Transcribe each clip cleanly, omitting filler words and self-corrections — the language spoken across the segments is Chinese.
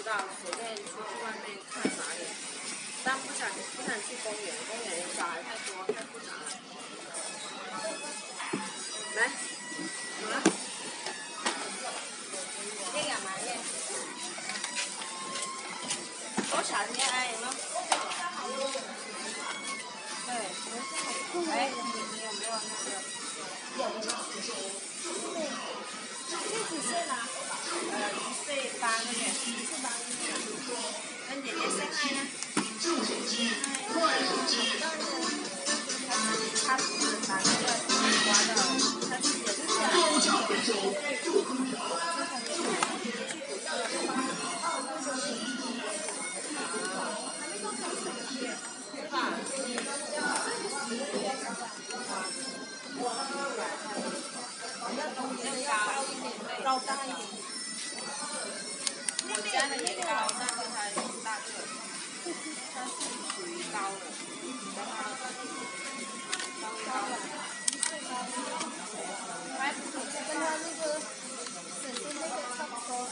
道，随便出去外面看哪里，但不想去公园，公园小孩太多，太复杂了。来，怎么了？这个嘛，这。多少钱哎？吗？对，哎，你有没有那个？有。这几岁了？1岁8个月。1岁8个月。跟姐姐say hi呢？快手机。他是哪个玩的？他自己也是高价回收，就空调。高大一点。我家的也高，但是它大个，它是属于高的，然后稍微高的。还不错，跟它那个水仙那个差不多。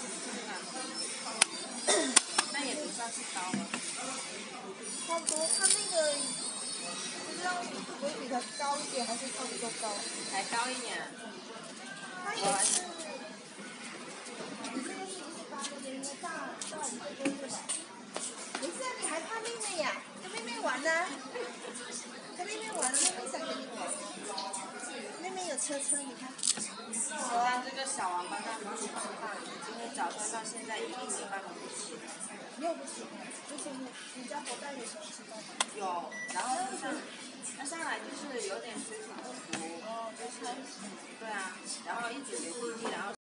那也不算是高了。差不多，它那个不知道会比它高一点，还是差不多高？还高一点。它也是。没事啊，你还怕妹妹呀？跟妹妹玩呢？跟妹妹玩，妹妹想跟你玩。妹妹有车，你看。我家这个小王八蛋不起吃饭，今天早上到现在1粒米饭都不吃。没有不吃，就是你家伙伴有什么吃饭吗？有，然后他上来就是有点水土不服，就是对啊，然后一直流鼻涕，然后。